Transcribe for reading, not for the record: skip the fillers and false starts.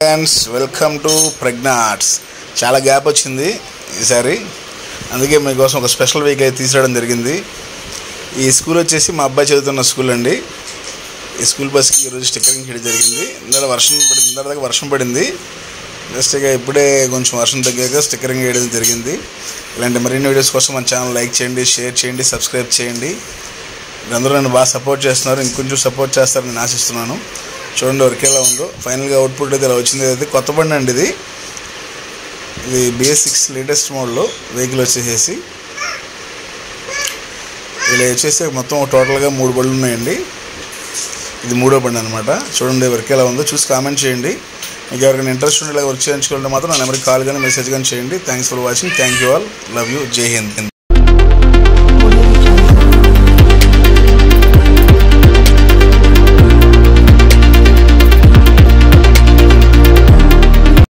Friends welcome to Pragna Arts. చాలా gap వచ్చింది ఈసారి, అందుకే మీకోసం ఒక స్పెషల్ వీక్ అయితే తీసుకురావడం జరిగింది. ఈ స్కూల్ వచ్చేసి మా అబ్బాయి చదువుతున్న స్కూల్ అండి. ఈ స్కూల్ బస్కి ఈరోజు స్టిక్కరింగ్ చేయడం జరిగింది. ఇందాక వర్షం పడింది. జస్ట్ ఇక ఇప్పుడే కొంచెం వర్షం తగ్గాక స్టిక్కరింగ్ వేయడం జరిగింది. ఇలాంటి మరిన్ని వీడియోస్ కోసం మన ఛానల్ లైక్ చేయండి, షేర్ చేయండి, సబ్స్క్రైబ్ చేయండి. అందరూ నన్ను బాగా సపోర్ట్ చేస్తున్నారు, ఇంకొంచెం సపోర్ట్ చేస్తారని నేను ఆశిస్తున్నాను. చూడండి వర్క్ ఎలా ఉందో. ఫైనల్గా అవుట్పుట్ అయితే ఇలా వచ్చింది. అయితే కొత్త బండి అండి ఇది BS6 లేటెస్ట్ మోడల్ వెహికల్ వచ్చేసేసి ఇలా వచ్చేసి మొత్తం టోటల్గా 3 బండ్లు ఉన్నాయండి. ఇది 3వ బండి అనమాట. చూడండి వర్క్ ఎలా ఉందో చూసి కామెంట్ చేయండి. మీకు ఎవరికైనా ఇంట్రెస్ట్ ఉండే వర్క్ చేయించుకుంటే మాత్రం నా నెంబర్కి కాల్ కానీ మెసేజ్ కానీ చేయండి. Thanks for watching. Thank you all. Love you. జై హింద్.